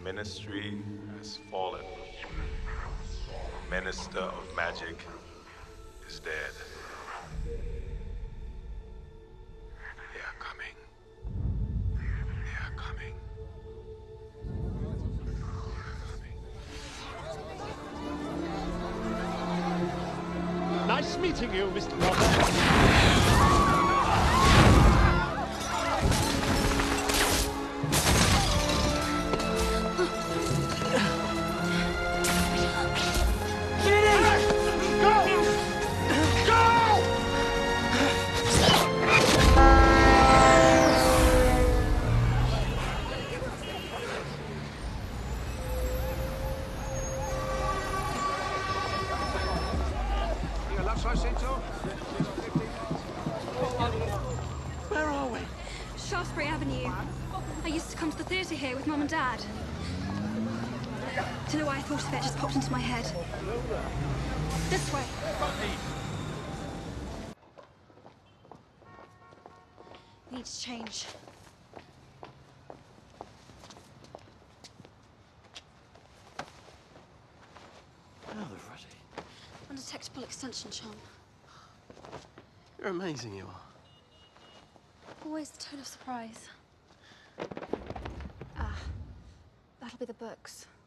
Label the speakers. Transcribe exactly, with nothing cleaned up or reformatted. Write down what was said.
Speaker 1: ministry has fallen. The minister of magic is dead. They are coming. They are coming.
Speaker 2: Nice meeting you, Mister Robert.
Speaker 3: Where are we?
Speaker 4: Shaftesbury Avenue. I used to come to the theatre here with Mum and Dad. Don't know why I thought of it, just popped into my head. This way. We need to change.
Speaker 3: Oh, they're ready.
Speaker 4: Undetectable extension charm.
Speaker 3: You're amazing, you are.
Speaker 4: Always the tone of surprise. Ah, that'll be the books.